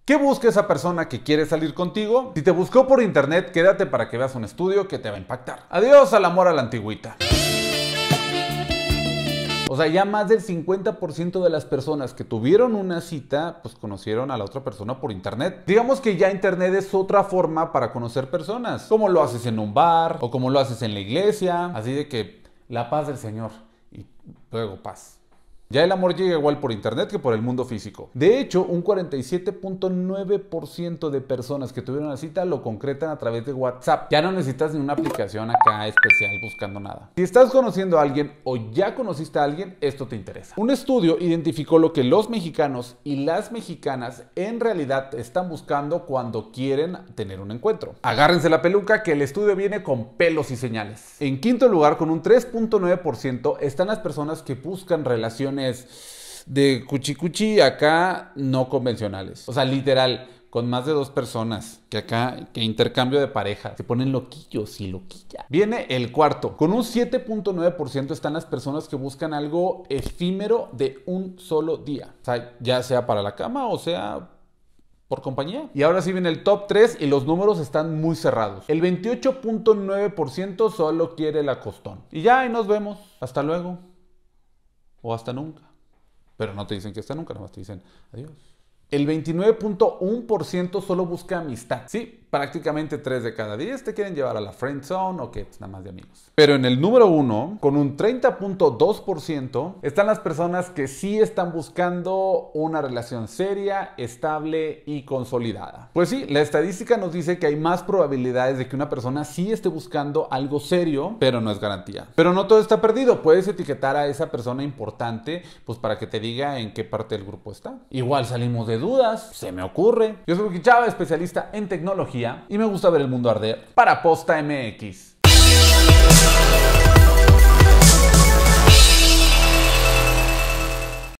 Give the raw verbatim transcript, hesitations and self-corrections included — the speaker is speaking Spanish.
¿Qué busca esa persona que quiere salir contigo? Si te buscó por internet, quédate para que veas un estudio que te va a impactar. Adiós al amor a la antigüita. O sea, ya más del cincuenta por ciento de las personas que tuvieron una cita, pues conocieron a la otra persona por internet. Digamos que ya internet es otra forma para conocer personas. Como lo haces en un bar o como lo haces en la iglesia. Así de que la paz del Señor y luego paz. Ya el amor llega igual por internet que por el mundo físico. De hecho, un cuarenta y siete punto nueve por ciento de personas que tuvieron una cita lo concretan a través de WhatsApp. Ya no necesitas ni una aplicación acá especial buscando nada. Si estás conociendo a alguien o ya conociste a alguien, esto te interesa. Un estudio identificó lo que los mexicanos y las mexicanas en realidad están buscando cuando quieren tener un encuentro. Agárrense la peluca que el estudio viene con pelos y señales. En quinto lugar, con un tres punto nueve por ciento, están las personas que buscan relaciones de cuchi cuchi acá no convencionales. O sea, literal, con más de dos personas, que acá, que intercambio de pareja, se ponen loquillos y loquilla. Viene el cuarto. Con un siete punto nueve por ciento están las personas que buscan algo efímero de un solo día. O sea, ya sea para la cama o sea por compañía. Y ahora sí viene el top tres y los números están muy cerrados. El veintiocho punto nueve por ciento solo quiere el acostón. Y ya, ahí nos vemos. Hasta luego. O hasta nunca. Pero no te dicen que hasta nunca, nada más te dicen adiós. El veintinueve punto uno por ciento solo busca amistad. Sí, prácticamente tres de cada diez te quieren llevar a la friend zone o que es nada más de amigos. Pero en el número uno, con un treinta punto dos por ciento, están las personas que sí están buscando una relación seria, estable y consolidada. Pues sí, la estadística nos dice que hay más probabilidades de que una persona sí esté buscando algo serio, pero no es garantía. Pero no todo está perdido. Puedes etiquetar a esa persona importante pues para que te diga en qué parte del grupo está. Igual salimos de dudas, se me ocurre. Yo soy Wiki Chava, especialista en tecnología y me gusta ver el mundo arder para Posta M X.